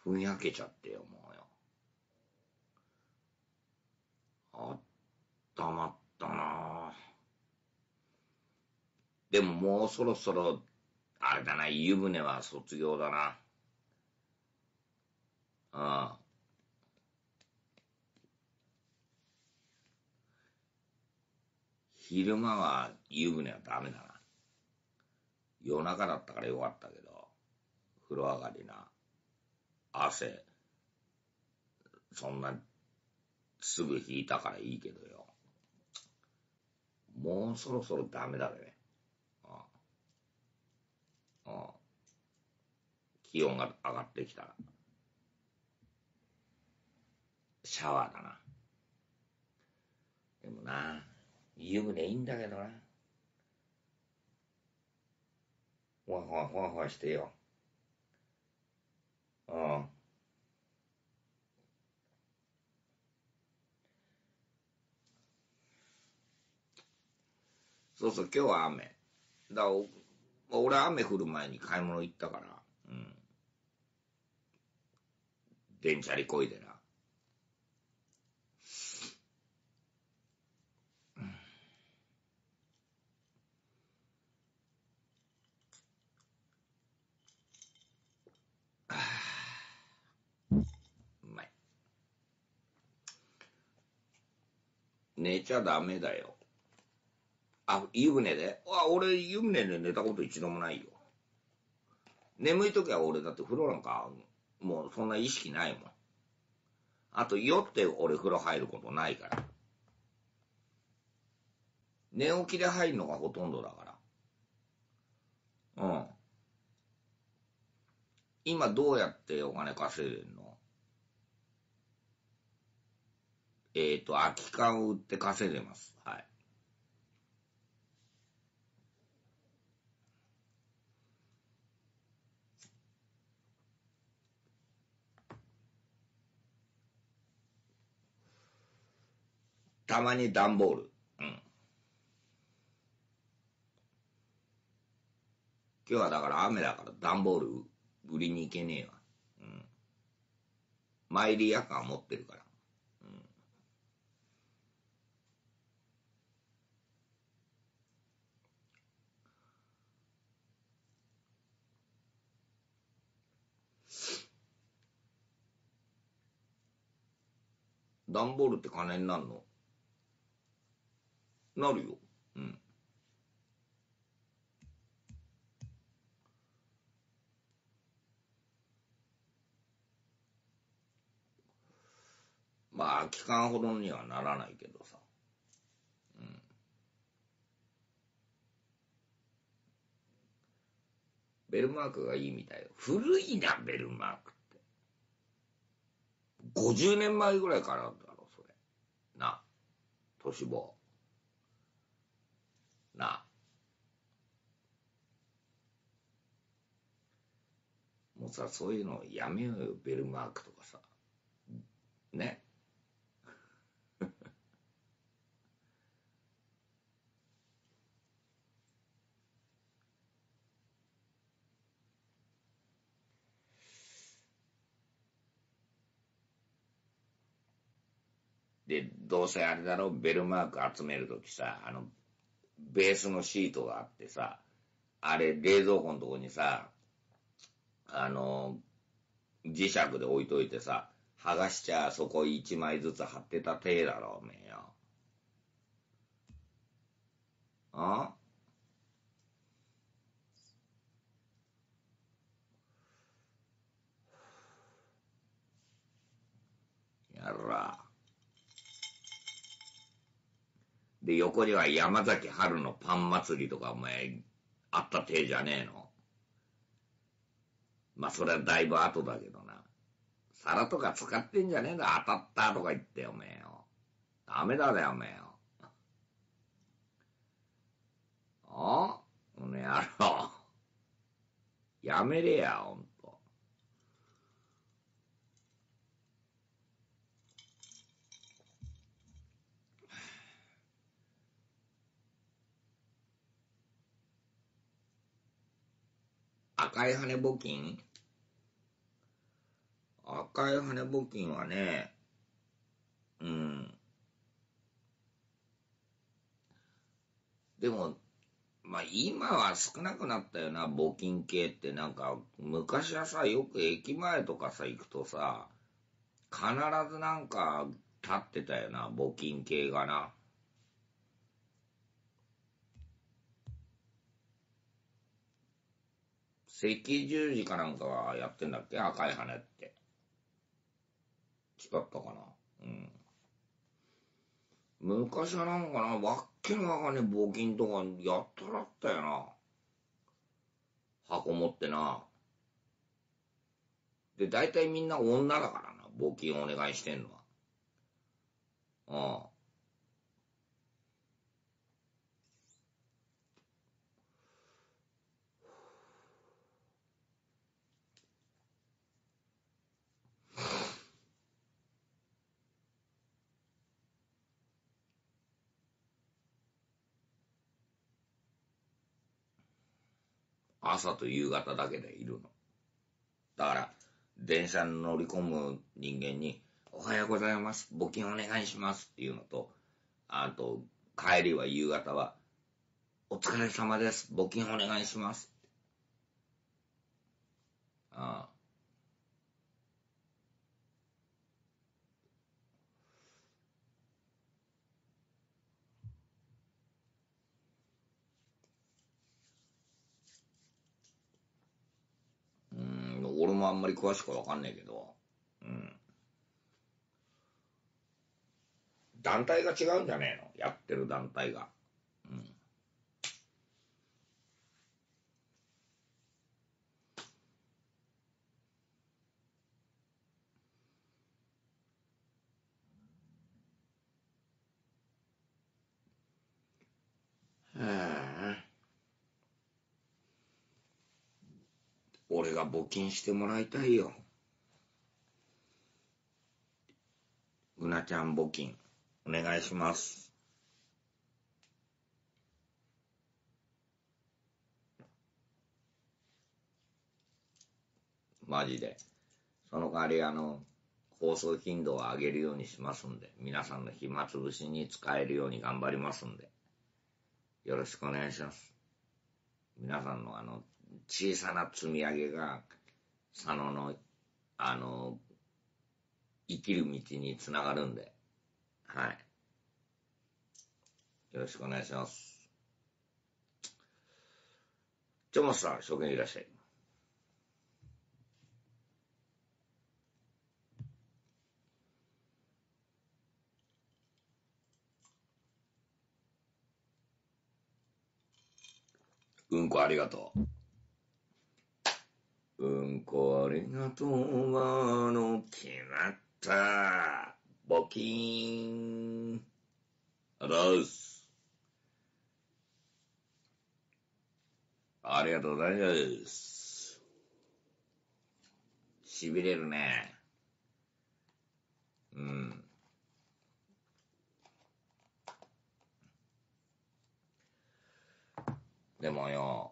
ふんやけちゃってよ、もうよ。あったまったなぁ。でももうそろそろ、あれだな、湯船は卒業だな。ああ。昼間は湯船はダメだな。夜中だったからよかったけど、風呂上がりな。汗、そんな、すぐ引いたからいいけどよ。もうそろそろダメだね。ああ、ああ、気温が上がってきたら。シャワーだな。でもな、湯船いいんだけどな。ほわほわほわほわしてよ。うん。そうそう、今日は雨。だから、俺雨降る前に買い物行ったから、うん。電チャリこいでな。うまい。寝ちゃダメだよ。あ、湯船で俺湯船で寝たこと一度もないよ。眠い時は俺だって風呂なんか、もうそんな意識ないもん。あと酔って俺風呂入ることないから。寝起きで入るのがほとんどだから。うん。今どうやってお金稼いでんの？空き缶を売って稼いでます。はい。たまに段ボール。うん。今日はだから雨だから段ボール売りに行けねえわ。うん。参りやかん持ってるから。うん。段ボールって金になるの？なるよ。うん。まあ、期間ほどにはならないけどさ。うん。ベルマークがいいみたいよ。古いな、ベルマークって。50年前ぐらいからだろ、それ。な。都市ボな。もうさ、そういうのやめようよ、ベルマークとかさ。ね。で、どうせあれだろ、ベルマーク集めるときさ、ベースのシートがあってさ、あれ、冷蔵庫のとこにさ、あの、磁石で置いといてさ、剥がしちゃそこ一枚ずつ貼ってた体だろ、おめえよ。あやら。で、横には山崎春のパン祭りとかお前、あった体じゃねえの。まあ、それはだいぶ後だけどな。皿とか使ってんじゃねえんだ、当たったとか言っておめえよ。ダメだよ、おめえよ。あこの野郎。やめれや、ほんと。赤い羽募金？ 赤い羽募金はね、うん。でも、まあ今は少なくなったよな、募金系ってなんか、昔はさ、よく駅前とかさ、行くとさ、必ずなんか立ってたよな、募金系がな。赤十字かなんかはやってんだっけ、赤い羽って。違ったかな。うん。昔はなんかな、わっけのわかんねえ募金とかやったらあったよな。箱持ってな。で、大体みんな女だからな、募金お願いしてんのは。朝と夕方だけでいるの。だから、電車に乗り込む人間に、おはようございます、募金お願いしますっていうのと、あと、帰りは夕方は、お疲れ様です、募金お願いします。ああ、俺もあんまり詳しくわかんないけど、うん。団体が違うんじゃねえの、やってる団体が。うん。へえ。俺が募金してもらいたいよ。うなちゃん募金、お願いします。マジで。その代わり放送頻度を上げるようにしますんで、皆さんの暇つぶしに使えるように頑張りますんで、よろしくお願いします。皆さんの小さな積み上げが、佐野の、あの、生きる道につながるんで、はい。よろしくお願いします。ちょもさん、証言いらっしゃい。うんこありがとう。うんこありがとう決まった。募金。ありがとうございます。ありがとうございます。しびれるね。うん。でもよ、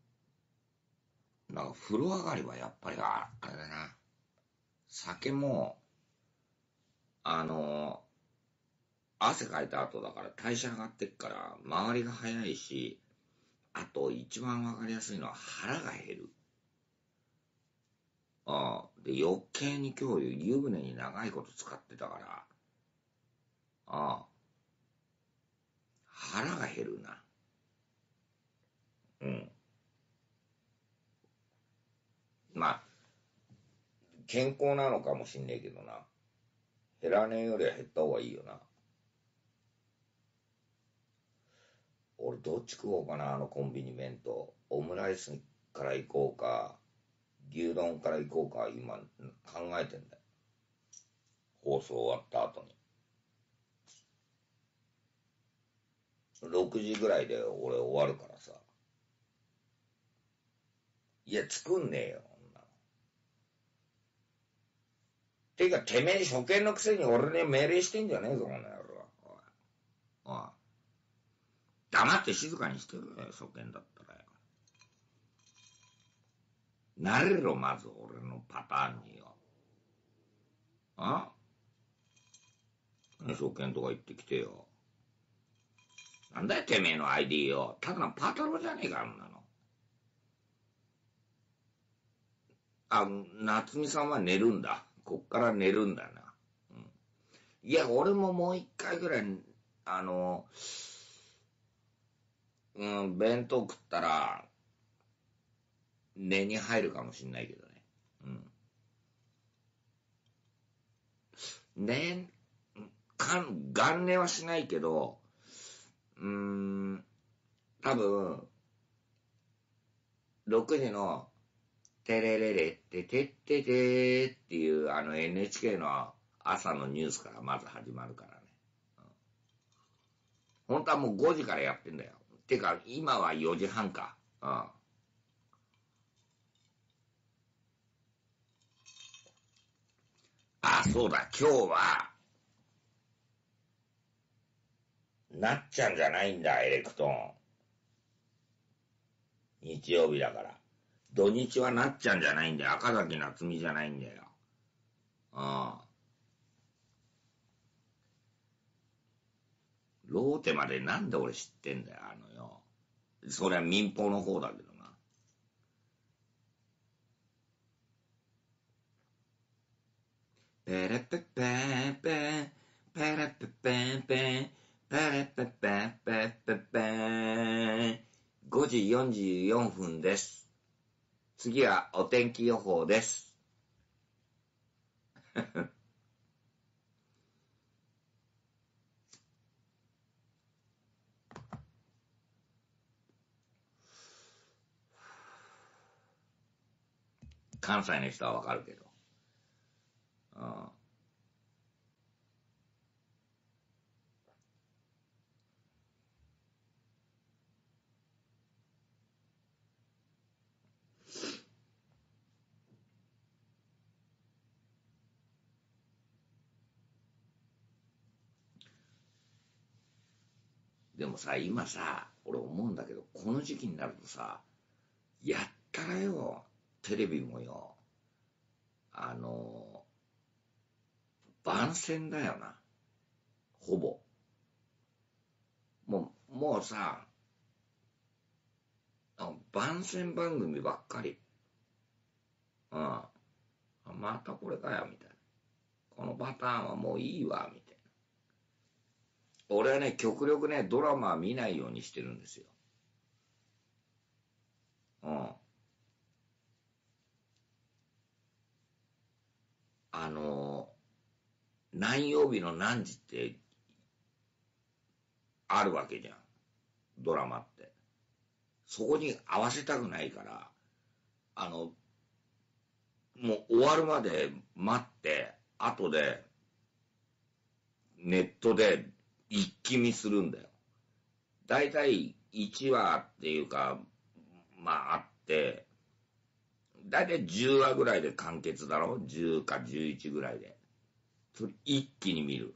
なんか風呂上がりはやっぱりあれだな。酒も、あの、汗かいた後だから代謝上がってっから周りが早いし、あと一番わかりやすいのは腹が減る。で、余計に今日湯船に長いこと使ってたから、腹が減るな。うん。まあ、健康なのかもしんねえけどな。減らねえよりは減った方がいいよな。俺どっち食おうかな、コンビニ弁当。オムライスから行こうか、牛丼から行こうか、今考えてんだよ。放送終わった後に。6時ぐらいで俺終わるからさ。いや、作んねえよ、女。てか、てめえ初見のくせに俺に命令してんじゃねえぞ、この野郎。おい。おい。黙って静かにしてるよ、初見だったらよ。慣れろ、まず俺のパターンによ。 あ証券とか行ってきてよ。なんだよ、てめえの ID よ。ただのパトロじゃねえか、あんなの。夏美さんは寝るんだ。こっから寝るんだな。うん、いや、俺ももう一回ぐらい、弁当食ったら、寝に入るかもしんないけどね。うん。元寝はしないけど、多分、6時の、テレレレっててっててーっていうNHK の朝のニュースからまず始まるからね。本当はもう5時からやってんだよ。てか、今は4時半か。そうだ、今日は、なっちゃんじゃないんだ、エレクトーン。日曜日だから。土日はなっちゃんじゃないんだよ。赤崎夏美じゃないんだよ。ローテまでなんで俺知ってんだよ、よ。それは民放の方だけどな。ペレペペーペー、ペレペペーペー、ペレペペーペーペーペー。5時44分です。次はお天気予報です。関西の人はわかるけど。でもさ、今さ、俺思うんだけど、この時期になるとさ、やったらよ、テレビもよ、番宣だよな。ほぼ。もうさ、番宣番組ばっかり。またこれかよ、みたいな。このパターンはもういいわ、みたいな。俺はね、極力ね、ドラマは見ないようにしてるんですよ。何曜日の何時ってあるわけじゃん。ドラマって。そこに合わせたくないから、もう終わるまで待って、後でネットで一気見するんだよ。だいたい1話っていうか、あって、だいたい10話ぐらいで完結だろ？ 10 か11ぐらいで。それ一気に見る。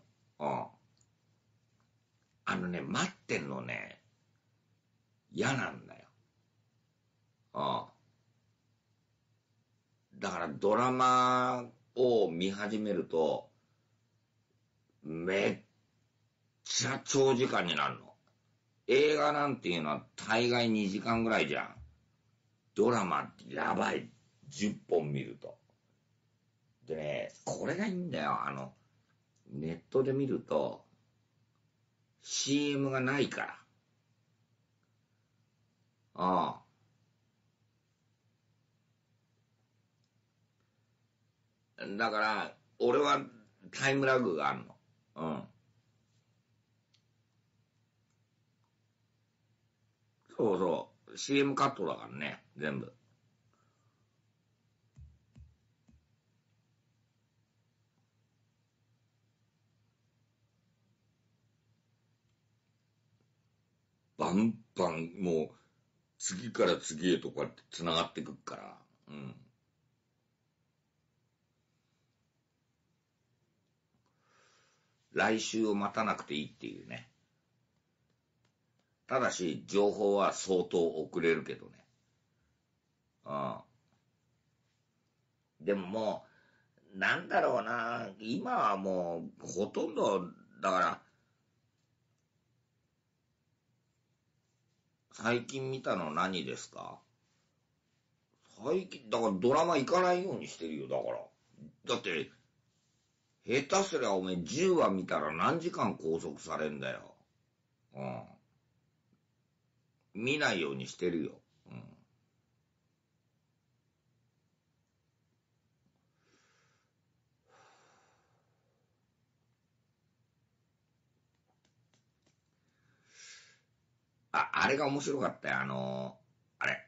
待ってんのね、嫌なんだよ。だからドラマを見始めると、めっちゃ長時間になるの。映画なんていうのは大概2時間ぐらいじゃん。ドラマってやばい。10本見ると。でね、これがいいんだよ。ネットで見ると、CM がないから。だから、俺はタイムラグがあるの。そうそう。CM カットだからね、全部。バンバン、もう、次から次へとこうやって繋がってくっから。来週を待たなくていいっていうね。ただし、情報は相当遅れるけどね。でももう、 なんだろうな、今はもう、ほとんど、だから、最近見たの何ですか？最近、だからドラマ行かないようにしてるよ、だから。だって、下手すりゃおめえ10話見たら何時間拘束されんだよ。うん。見ないようにしてるよ。うん。あれが面白かったよ。あれ。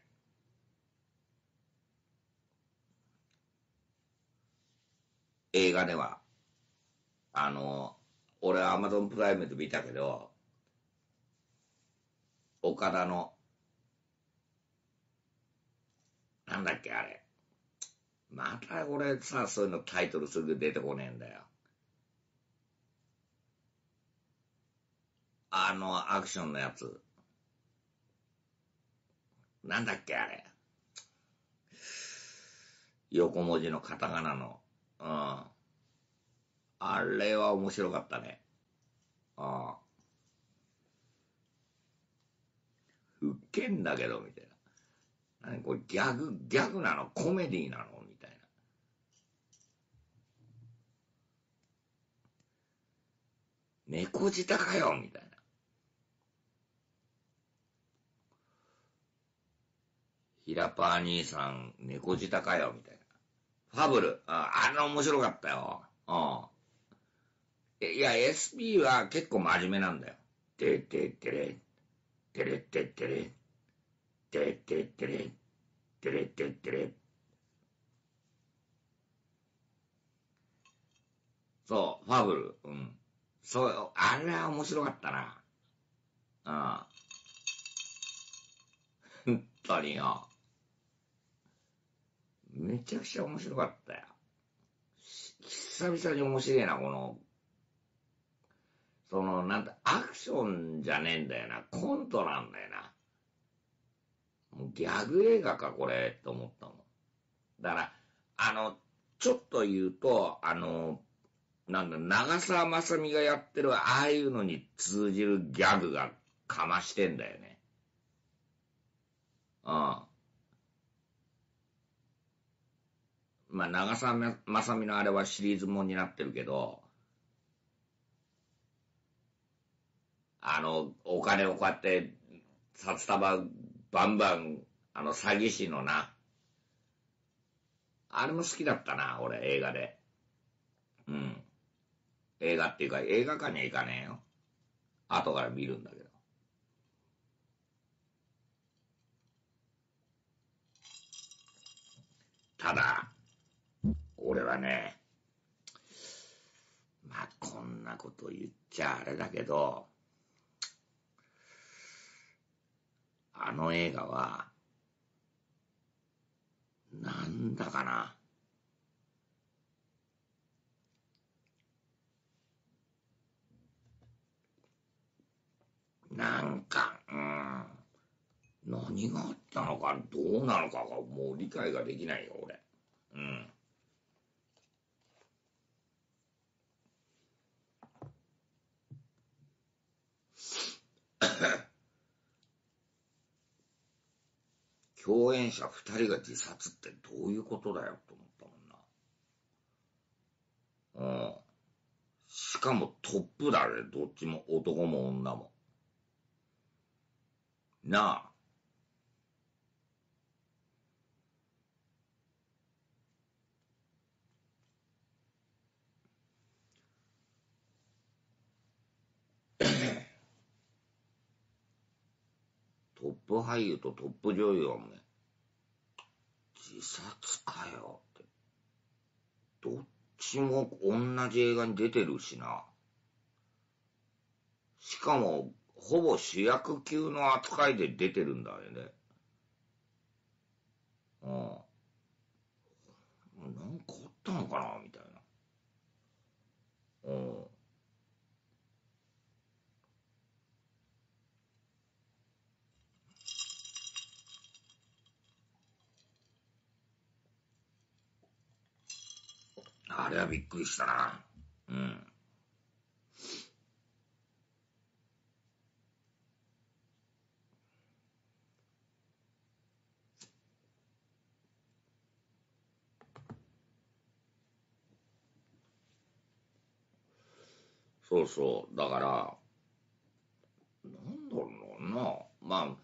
映画では。あの、俺はアマゾンプライムで見たけど、岡田の、なんだっけあれ。また俺さ、そういうのタイトルすぐ出てこねえんだよ。アクションのやつ。なんだっけあれ。横文字のカタカナの。うん。あれは面白かったね。ああ。ウケんだけど、みたいな。何これギャグなのコメディなのみたいな。猫舌かよみたいな。ヒラパー兄さん、猫舌かよみたいな。ファブル。あれ面白かったよ。いや、SP は結構真面目なんだよ。てってってれ、てれってってれ、てってってれ、てれってってれ。そう、ファブル。うん。そう、あれは面白かったな。うん。本当によ。めちゃくちゃ面白かったよ。久々に面白いな、なんだ、アクションじゃねえんだよな。コントなんだよな。もうギャグ映画か、これ、と思ったもん。だから、ちょっと言うと、なんだ、長澤まさみがやってる、ああいうのに通じるギャグがかましてんだよね。うん。まあ、長澤まさみのあれはシリーズもんになってるけど、お金をこうやって、札束バンバン、詐欺師のな、あれも好きだったな、俺、映画で。うん。映画っていうか、映画館には行かねえよ。後から見るんだけど。ただ、俺はね、まあ、こんなこと言っちゃあれだけど、あの映画は、なんだかな。なんか、何があったのか、どうなのかがもう理解ができないよ、俺。うん。共演者二人が自殺ってどういうことだよ、と思ったもんな。うん。しかもトップだね、どっちも男も女も。なあ。トップ俳優とトップ女優はね、自殺かよって。どっちも同じ映画に出てるしな。しかも、ほぼ主役級の扱いで出てるんだよね。うん。なんかあったのかなみたいな。うん。 あれはびっくりしたな。うん。そうそう。だから、なんだろうな。まあ、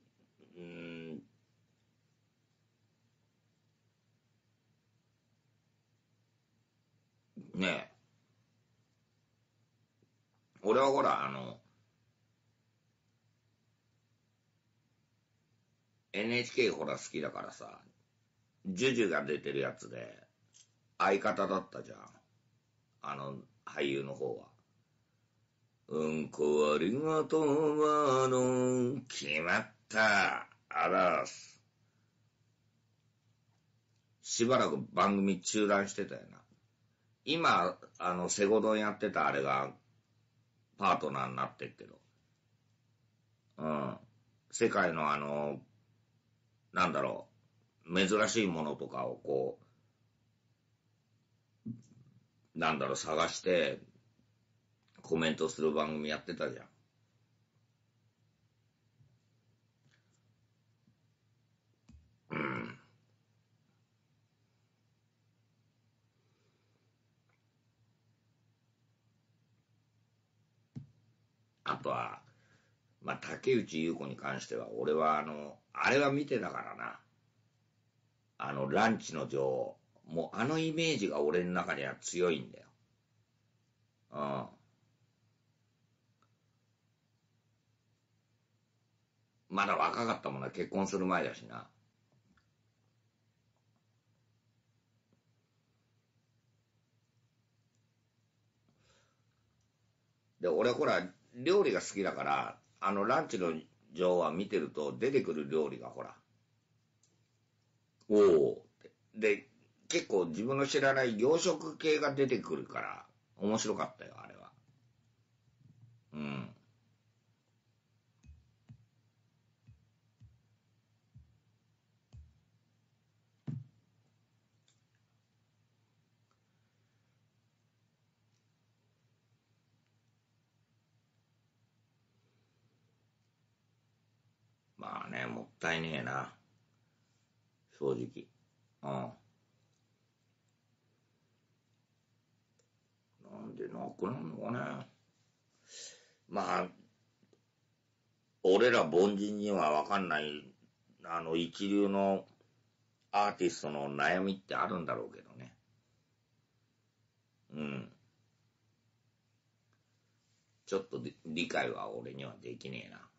ねえ。俺はほら、NHK ほら好きだからさ、ジュジュが出てるやつで、相方だったじゃん。俳優の方は。うんこありがとう決まった。あらす。しばらく番組中断してたよな。今、セゴドンやってたあれが、パートナーになってっけど。うん。世界のなんだろう、珍しいものとかをこう、なんだろう、探して、コメントする番組やってたじゃん。うん。あとは、まあ、竹内優子に関しては、俺はあれは見てたからな。ランチの女王。もうあのイメージが俺の中には強いんだよ。うん。まだ若かったもんな、結婚する前だしな。で、俺ほら、料理が好きだから、ランチの女王は見てると出てくる料理がほら、おおって。で、結構自分の知らない洋食系が出てくるから、面白かったよ、あれは。うん。まあね、もったいねえな。正直。うん。なんでなくなるのかね。まあ、俺ら凡人にはわかんない、一流のアーティストの悩みってあるんだろうけどね。うん。ちょっと理解は俺にはできねえな。